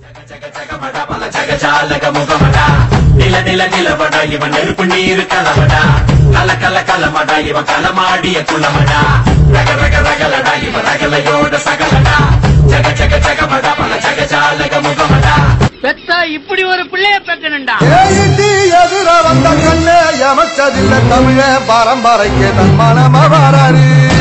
நில நில நிலவடா இவன் நெருப்பு நீரு கலவடா கல கல கலமடா இவன் களமாடிய குளமடா ரக ரக ரகலடா இவன் ரகலையோட சகலடா ஜக ஜக ஜகமடா பல ஜகஜாலக முகமடா பெத்தா இப்படி ஒரு பிள்ளைய பெக்கணும்டா. எதிர வந்த கண்ணே எமச்சதில்லை தமிழ பரம்பரைக்கு தன் மனம வராரு.